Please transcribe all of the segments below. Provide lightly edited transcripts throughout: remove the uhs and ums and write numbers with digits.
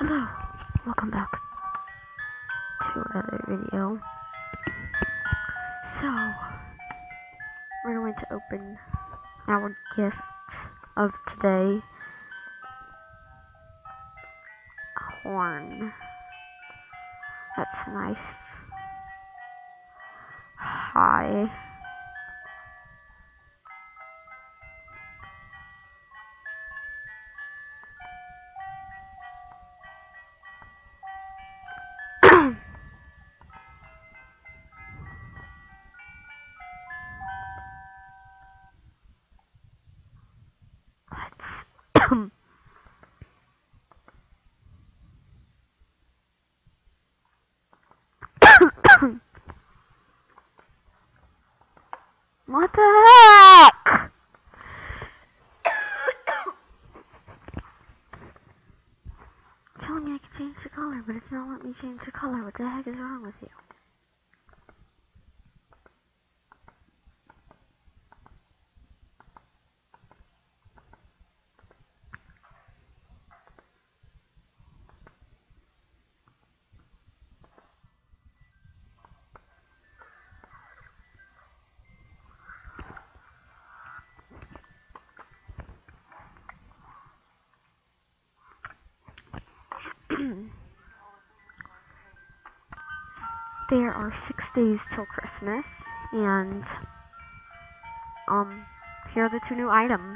Hello, welcome back to another video. So, we're going to open our gift of today. A horn. That's nice. Hi. What the heck? It's telling me I can change the color, but it's not letting me change the color. What the heck is wrong with you? There are 6 days till Christmas, and here are the 2 new items.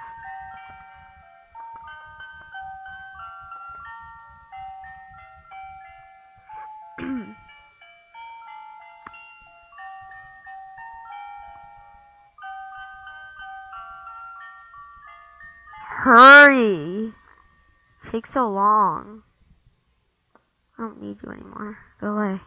Hurry! Takes so long. I don't need you anymore. Go away.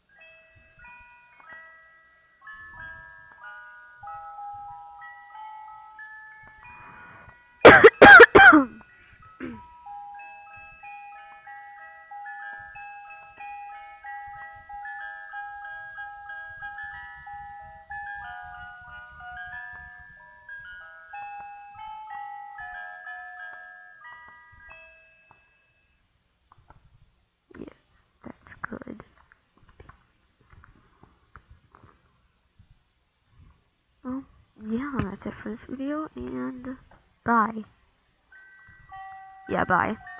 Yeah, that's good. Well, yeah, that's it for this video, and bye. Yeah, bye.